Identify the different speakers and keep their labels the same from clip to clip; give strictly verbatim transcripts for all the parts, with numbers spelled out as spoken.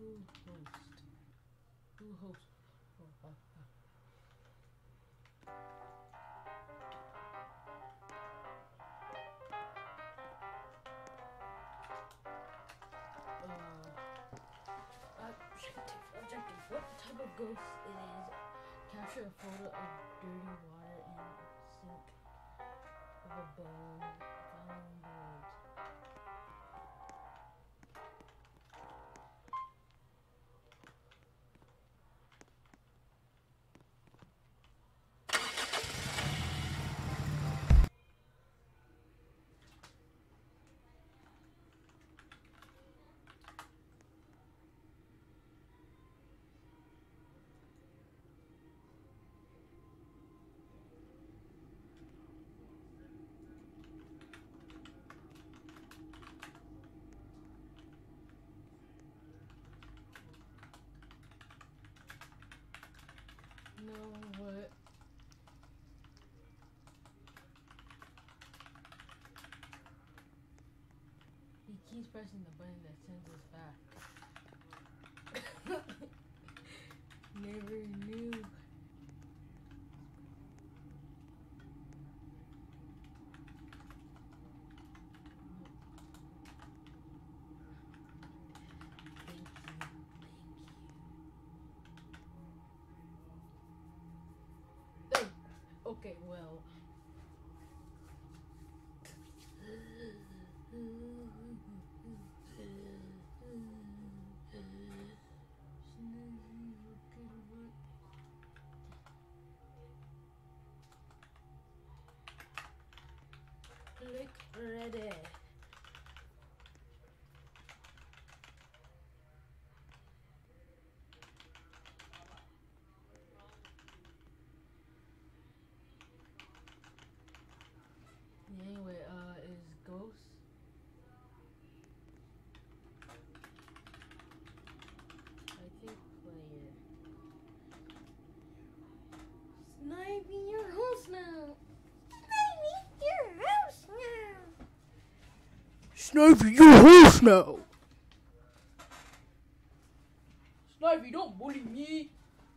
Speaker 1: Who host? Who host? Oh, uh, uh, objective, objective. What type of ghost it is? Capture a photo of dirty water in a sink of a bone. Following the words. No, what? He keeps pressing the button that sends us back. Never knew. Thank you. Thank you. Oh, okay, well. Click ready. Anyway, uh, is Ghost? I think player. Sniping your house now. Sniping your house now. Sniping your house now. Snipey, don't bully me.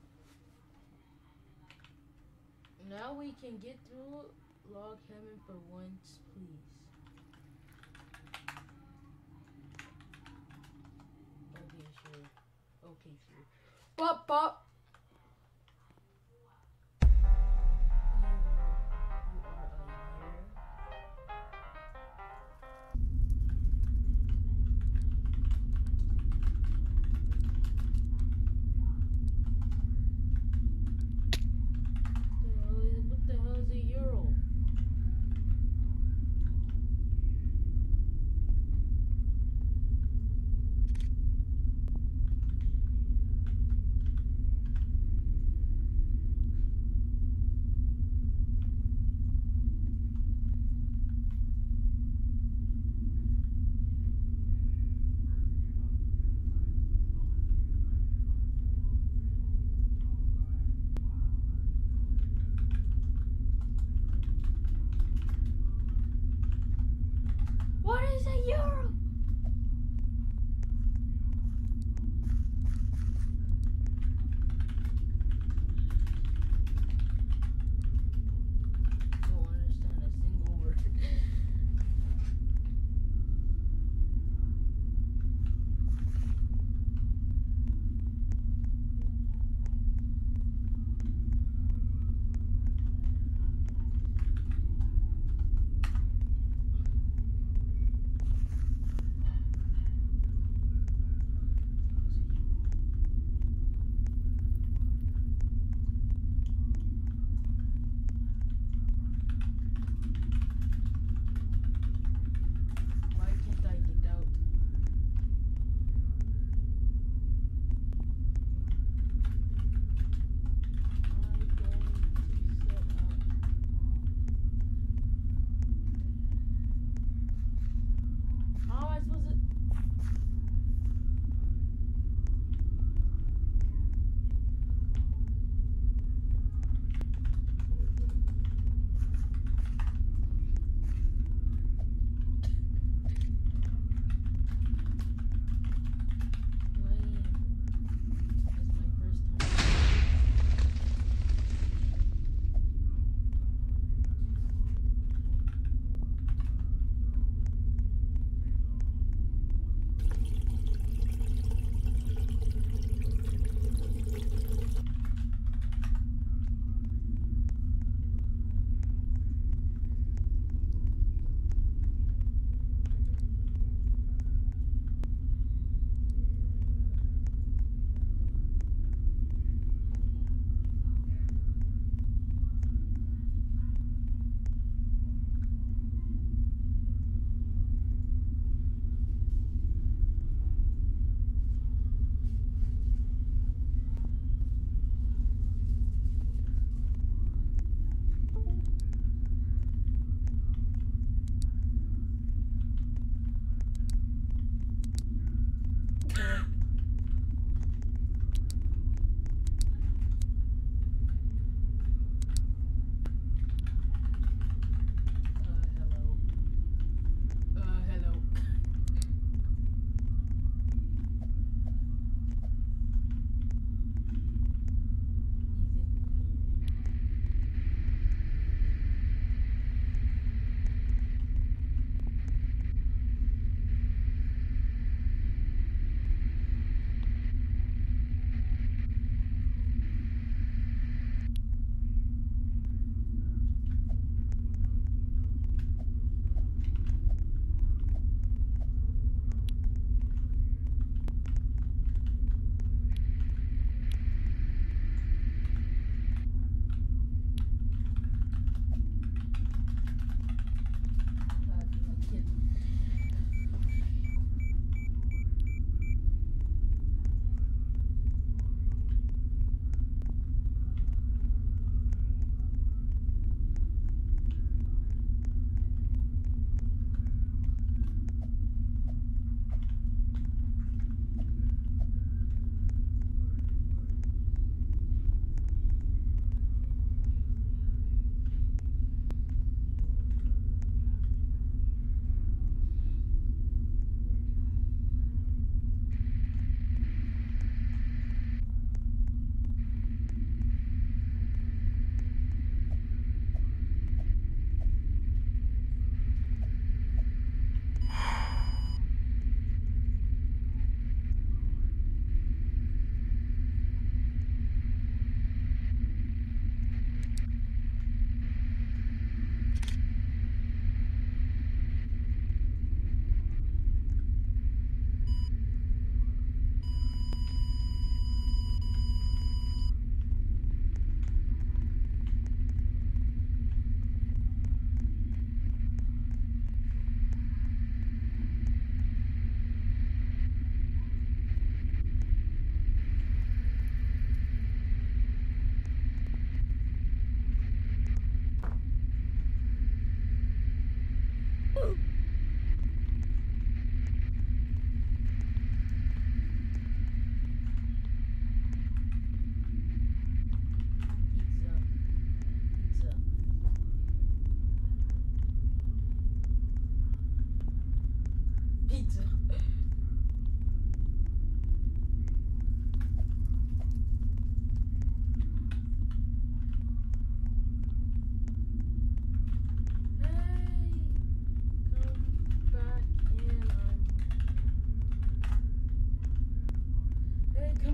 Speaker 1: Now we can get through log cabin for once, please. Okay, sure. Okay, sure. Pop, pop.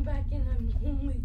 Speaker 1: come back and I'm lonely.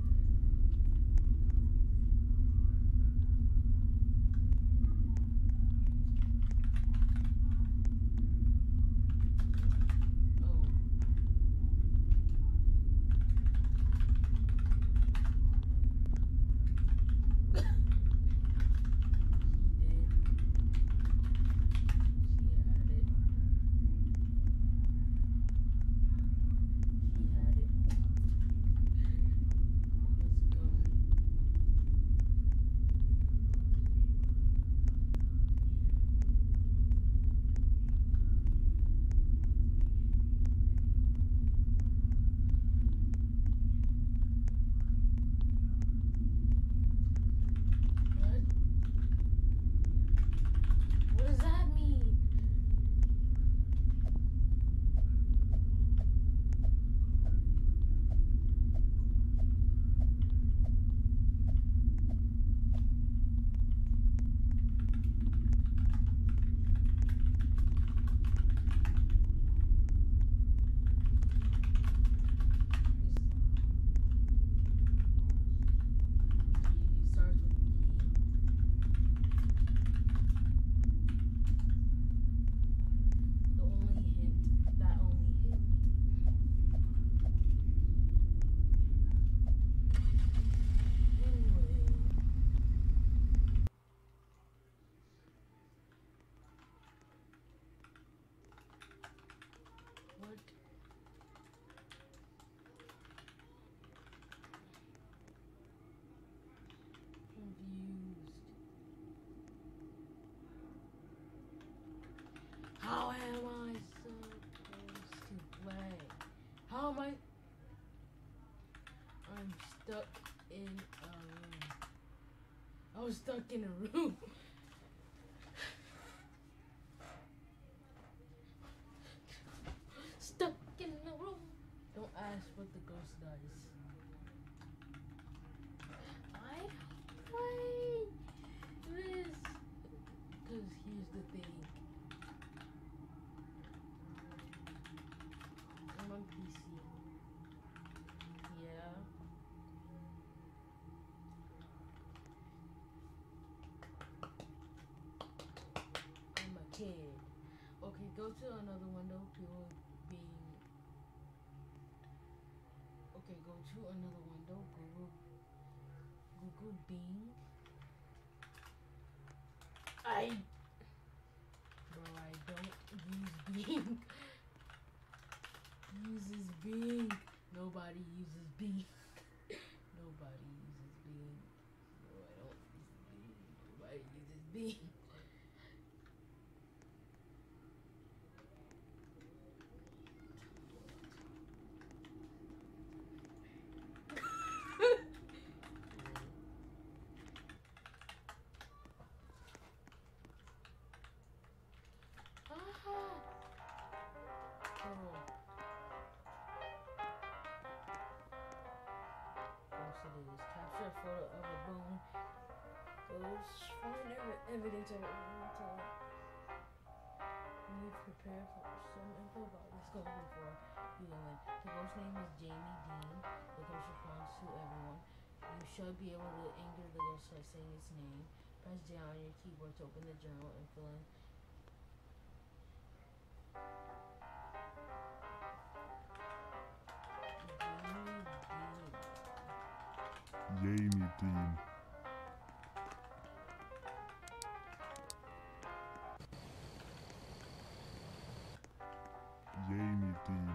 Speaker 1: How am I supposed to play? How am I? I'm stuck in a room. I was stuck in a room. Stuck in a room. Don't ask what the ghost does. I play this because here's the thing. I'm on P C. Yeah. I'm a kid. Okay, go to another window. People being. Okay, go to another window. Google. Google Bing. I. Bro, I don't use Bing. Uses Bing. Nobody uses Bing. Nobody uses Bing. No, I don't use Bing. Nobody uses Bing. Aha! Oh. Course it is. Capture a photo of a bone. Those find ev- evidence of it. You prepare for some info about this ghost before you go in. The ghost name is Jamie Dean. The ghost responds to everyone. You should be able to anger the ghost by saying its name. Press J on your keyboard to open the journal and fill in.
Speaker 2: Jamie Dean. Jamie Dean.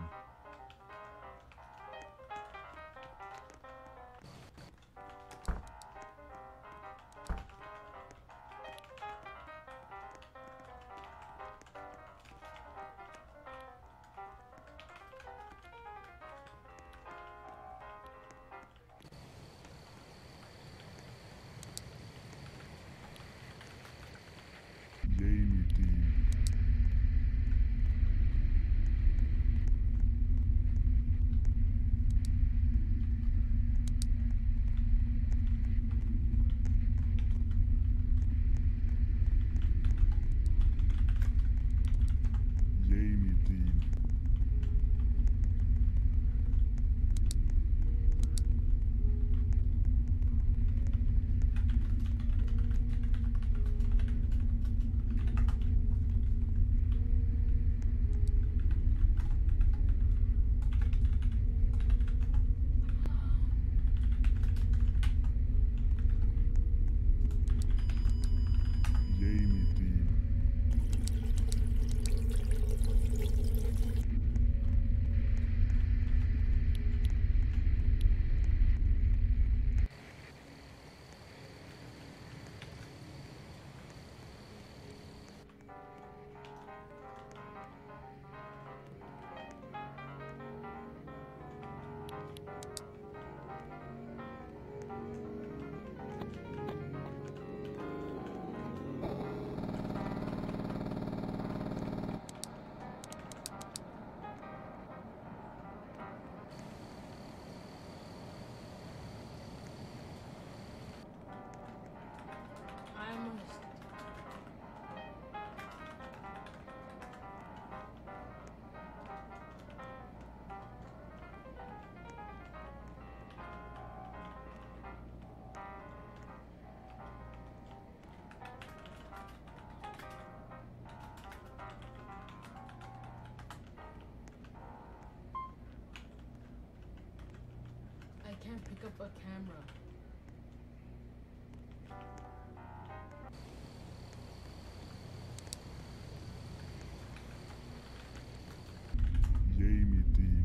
Speaker 1: can't pick up a camera.
Speaker 2: Jamie team.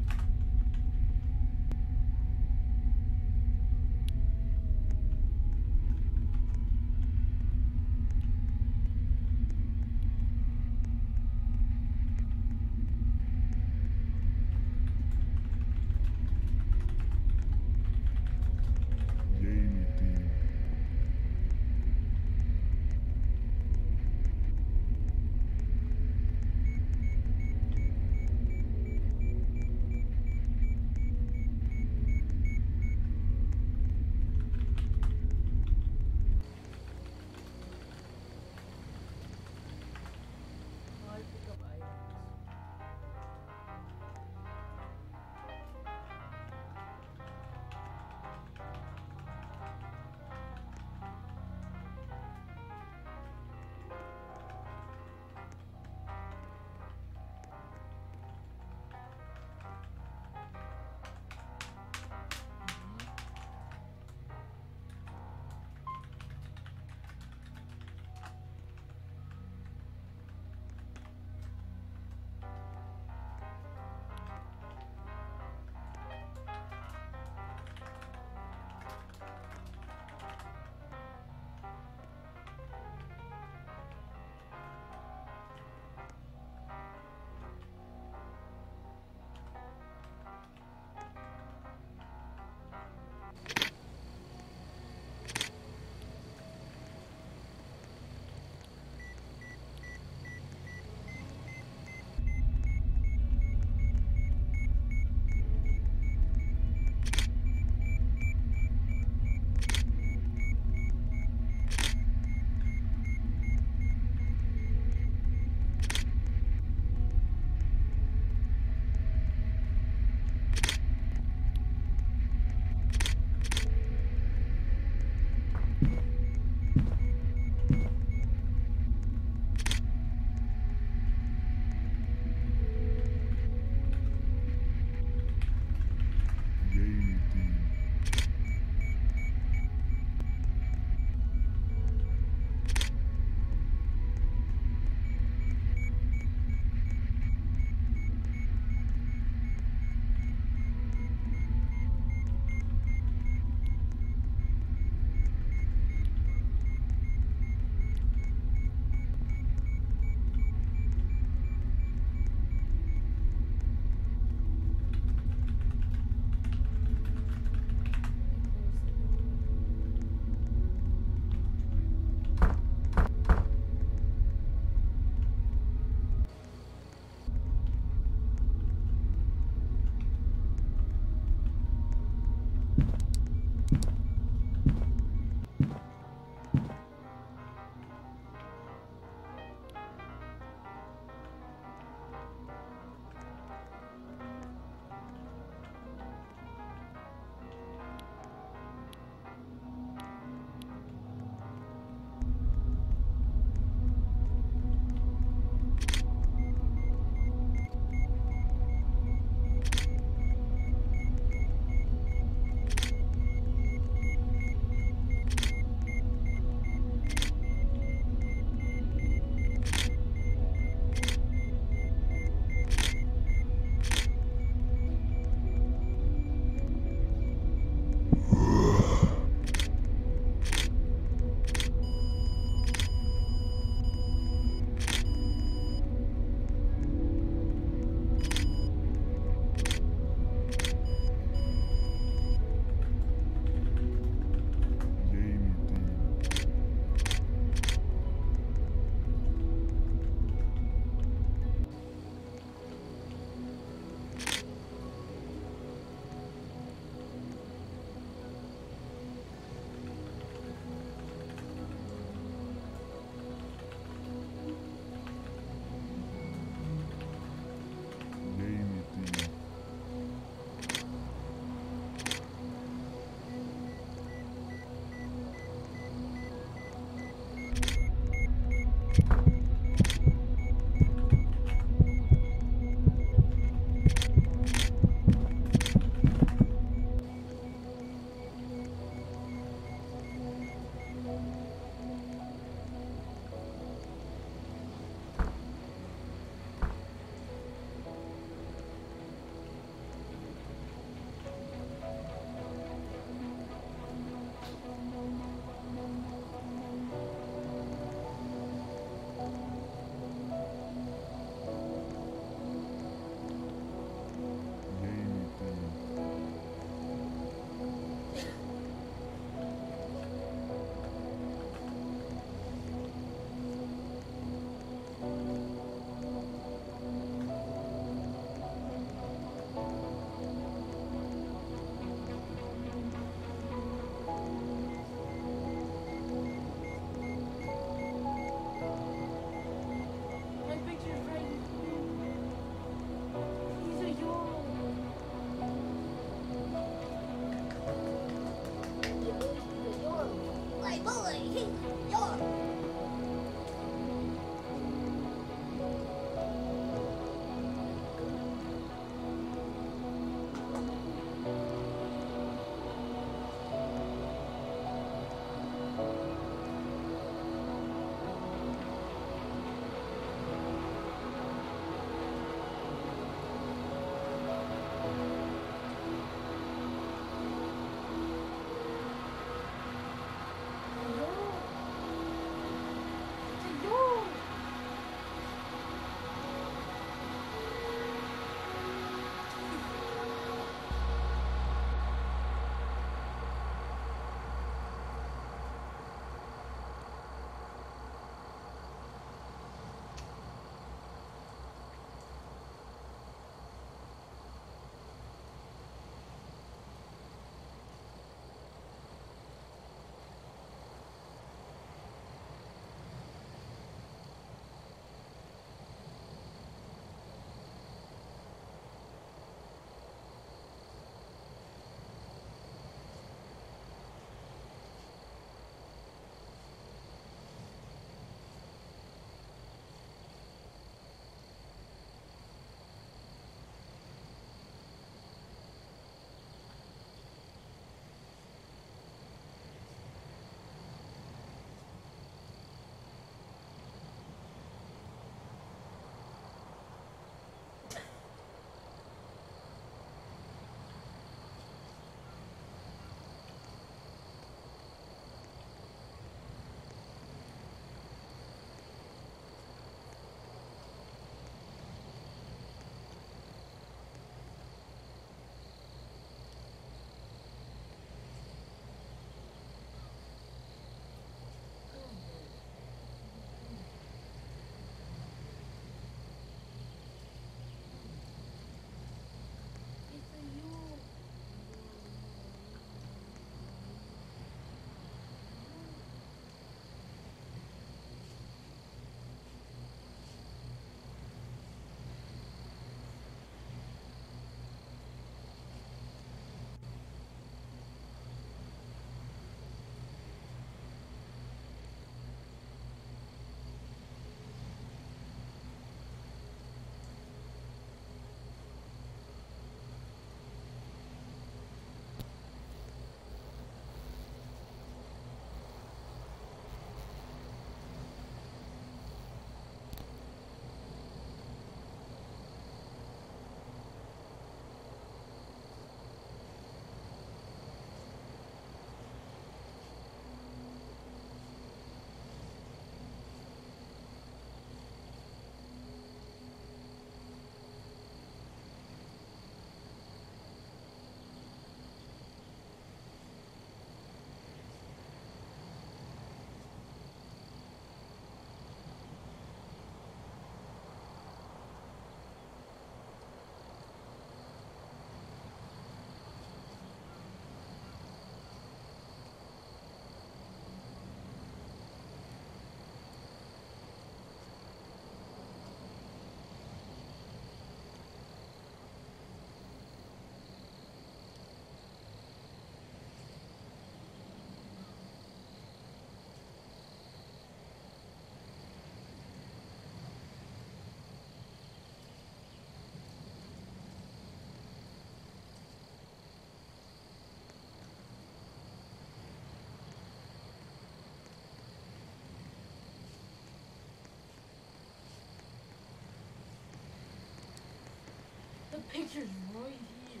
Speaker 1: picture's right here.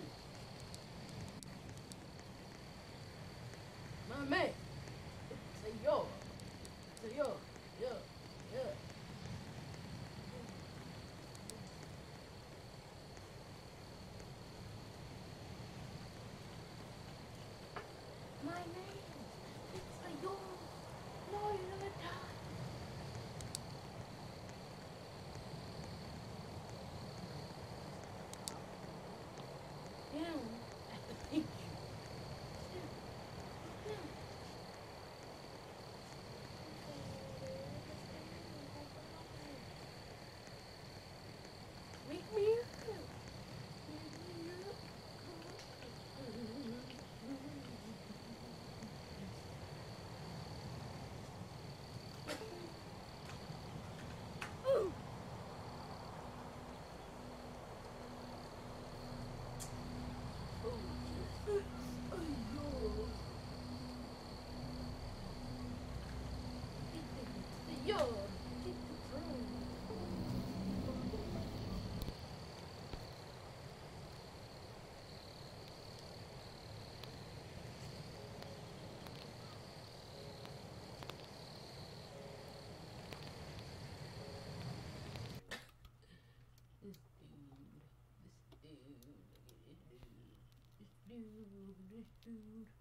Speaker 1: My man. It's a yo. It's a yo. Yo. Yeah. My name. It's a yo. No, you're gonna die. Down at the picture. Down. Down. Make me up. Make me up. Ooh. Yo, get the drone. This dude, this dude, this dude, this dude, this dude.